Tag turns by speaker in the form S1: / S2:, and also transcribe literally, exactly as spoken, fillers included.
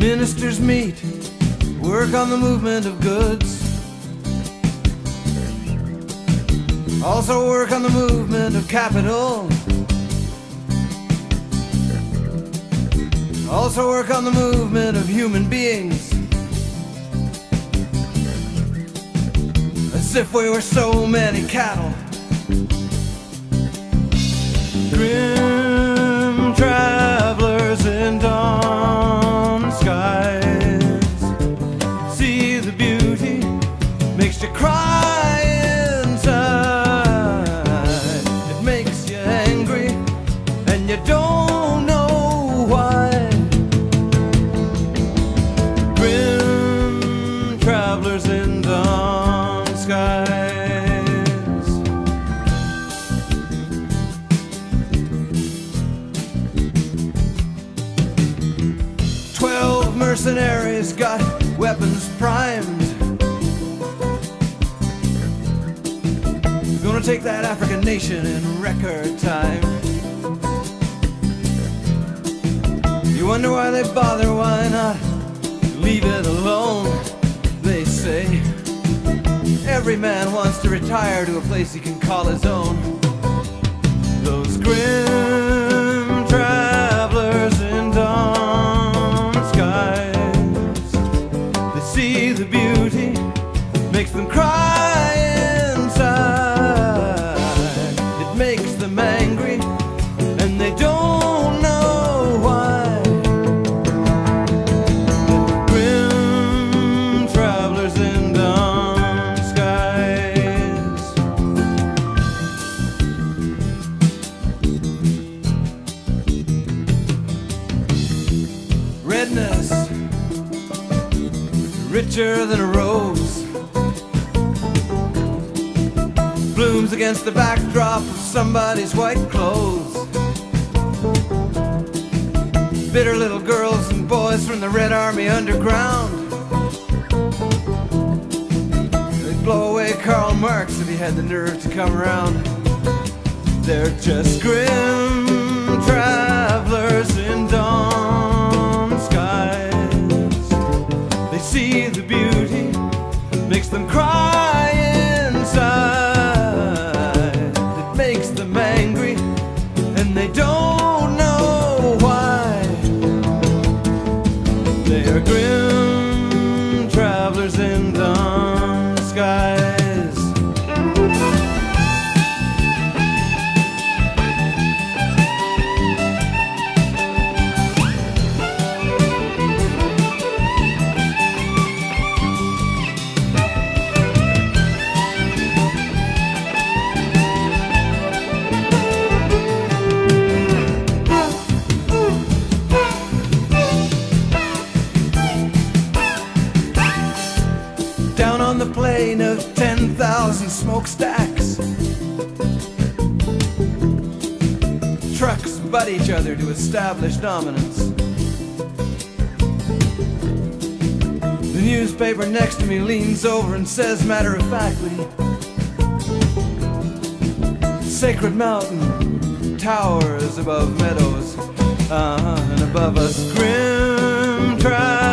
S1: Ministers meet, work on the movement of goods. Also work on the movement of capital. Also work on the movement of human beings. As if we were so many cattle. Grim travelers in dawn skies, see the beauty, makes you cry inside. It makes you angry, and you don't know why. Grim travelers in dawn skies. Twelve mercenaries got weapons primed. Gonna take that African nation in record time. You wonder why they bother, why not leave it alone? They say every man wants to retire to a place he can call his own. Those grim travelers in dawn skies, they see the beauty, makes them cry inside. It makes them angry, and they don't know why. Grim travelers in dawn skies. Redness, richer than a rose, blooms against the backdrop of somebody's white clothes. Bitter little girls and boys from the Red Army underground. They'd blow away Karl Marx if he had the nerve to come around. They're just grim travelers in dawn skies. They see the beauty, makes them cry inside. It makes them angry, and they don't know why. They are grim travelers in dawn skies. Down on the plain of ten thousand smokestacks, trucks butt each other to establish dominance. The newspaper next to me leans over and says matter-of-factly, Sacred Mountain towers above meadows, uh-huh, and above us grim tribes.